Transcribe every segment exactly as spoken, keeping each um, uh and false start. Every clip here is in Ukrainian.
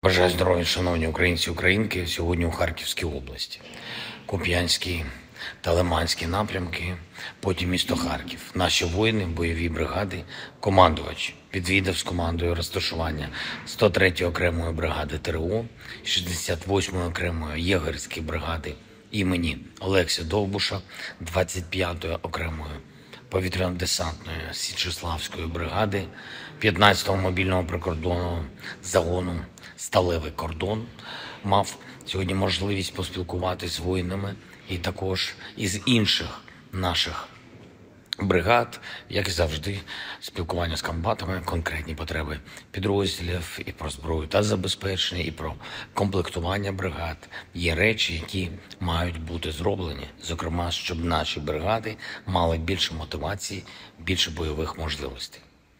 Бажаю здоров'я, шановні українці і українки. Сьогодні у Харківській області. Куп'янський та Лиманський напрямки, потім місто Харків. Наші воїни, бойові бригади, командувач відвідав з командою розташування сто третьої окремої бригади ТРО, шістдесят восьмої окремої єгерської бригади імені Олекси Довбуша, двадцять п'ятої окремої повітряно-десантної Січеславської бригади, п'ятнадцятого мобільного прикордонного загону «Сталевий кордон». Мав сьогодні можливість поспілкуватися з воїнами і також із інших наших бригад, як і завжди, спілкування з комбатами, конкретні потреби підрозділів і про зброю та забезпечення, і про комплектування бригад. Є речі, які мають бути зроблені, зокрема, щоб наші бригади мали більше мотивації, більше бойових можливостей.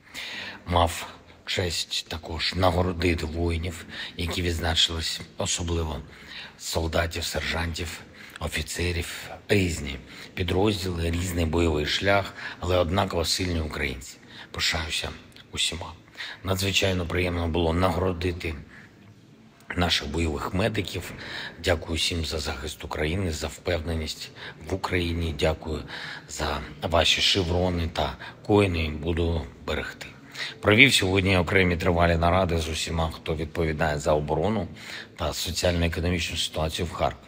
Мав честь також нагородити воїнів, які відзначились, особливо солдатів, сержантів, офіцерів, різні підрозділи, різний бойовий шлях, але однаково сильні українці. Пишаюся усіма. Надзвичайно приємно було нагородити наших бойових медиків. Дякую всім за захист України, за впевненість в Україні. Дякую за ваші шеврони та коїни. Буду берегти. Провів сьогодні окремі тривалі наради з усіма, хто відповідає за оборону та соціально-економічну ситуацію в Харкові.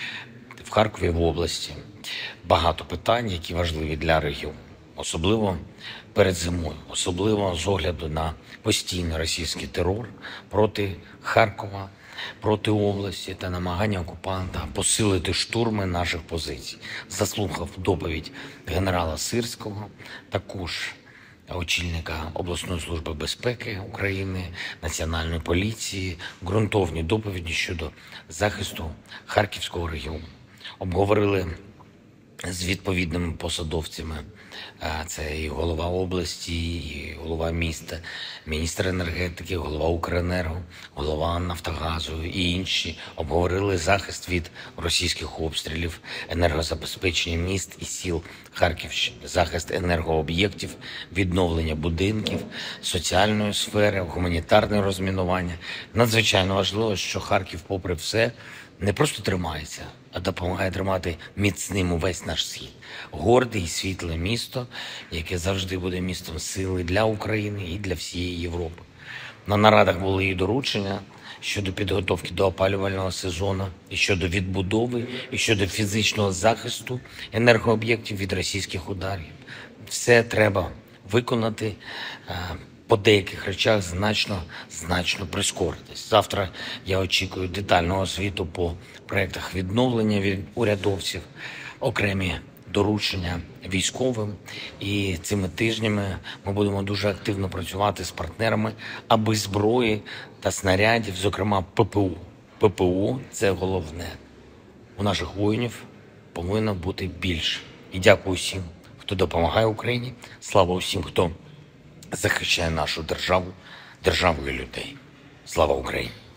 В Харкові, в області, багато питань, які важливі для регіону. Особливо перед зимою, особливо з огляду на постійний російський терор проти Харкова, проти області та намагання окупанта посилити штурми наших позицій. Заслухав доповідь генерала Сирського, також очільника обласної служби безпеки України, Національної поліції, ґрунтовні доповіді щодо захисту Харківського регіону. Обговорили з відповідними посадовцями, це і голова області, і голова міста, міністр енергетики, голова Укренерго, голова Нафтогазу і інші. Обговорили захист від російських обстрілів, енергозабезпечення міст і сіл Харківщини, захист енергооб'єктів, відновлення будинків, соціальної сфери, гуманітарне розмінування. Надзвичайно важливо, що Харків, попри все, не просто тримається, а допомагає тримати міцним увесь наш схід. Горде і світле місто, яке завжди буде містом сили для України і для всієї Європи. На нарадах були і доручення щодо підготовки до опалювального сезону, і щодо відбудови, і щодо фізичного захисту енергооб'єктів від російських ударів. Все треба виконати, по деяких речах значно, значно прискоритись. Завтра я очікую детального звіту по проєктах відновлення від урядовців, окремі доручення військовим. І цими тижнями ми будемо дуже активно працювати з партнерами, аби зброї та снарядів, зокрема ППО. ППО – це головне. У наших воїнів повинно бути більше. І дякую всім, хто допомагає Україні. Слава усім, хто захищає нашу державу, державу і людей. Слава Україні!